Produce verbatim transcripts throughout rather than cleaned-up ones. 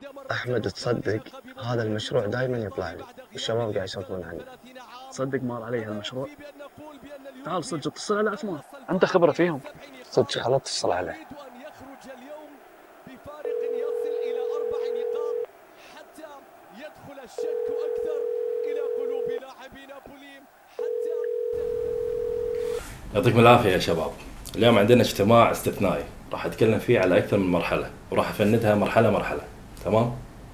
أحمد تصدق هذا المشروع دائما يطلع لي والشباب قاعد يسولفون عنه. صدق مار علي هالمشروع. تعال صدق اتصل على عثمان، انت خبره فيهم. صدق خلاص اتصل عليه. يعطيكم العافية يا شباب. اليوم عندنا اجتماع استثنائي راح أتكلم فيه على أكثر من مرحلة وراح أفندها مرحلة مرحلة. تمام؟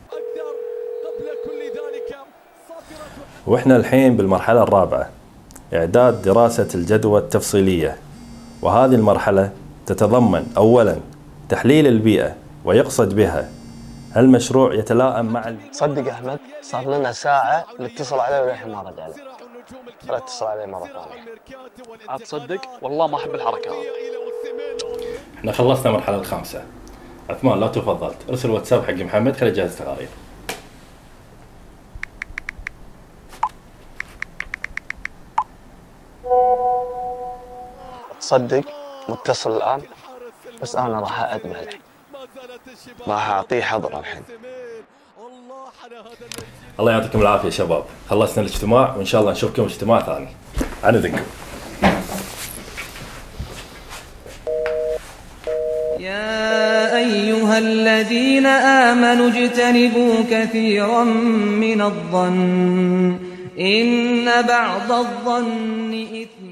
وإحنا الحين بالمرحلة الرابعة، إعداد دراسة الجدوى التفصيلية، وهذه المرحلة تتضمن أولا تحليل البيئة، ويقصد بها هل المشروع يتلائم مع ال... صدق أحمد صار لنا ساعة نتصل عليه وللحين ما رد عليه. لا اتصل عليه مرة ثانية. عاد تصدق والله ما احب الحركة هذه. احنا خلصنا المرحلة الخامسة. عثمان لو تفضلت ارسل واتساب حق محمد خليه يجهز تقارير. تصدق متصل الآن بس أنا راح أتبع له، راح أعطيه حظر الحين. الله يعطيكم العافية يا شباب، خلصنا الاجتماع وإن شاء الله نشوفكم اجتماع ثاني. عن إذنكم. يا أيها الذين آمنوا اجتنبوا كثيرا من الظن إن بعض الظن إثم